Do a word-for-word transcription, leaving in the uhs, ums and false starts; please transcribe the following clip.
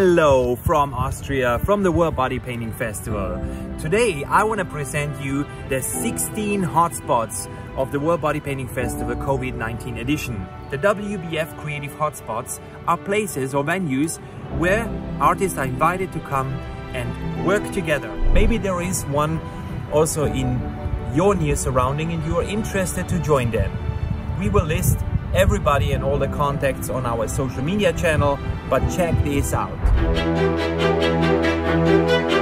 Hello from Austria, from the World Bodypainting Festival. Today I want to present you the sixteen hotspots of the World Bodypainting Festival COVID nineteen edition. The W B F Creative Hotspots are places or venues where artists are invited to come and work together. Maybe there is one also in your near surrounding and you are interested to join them. We will list everybody and all the contacts on our social media channel, but check this out.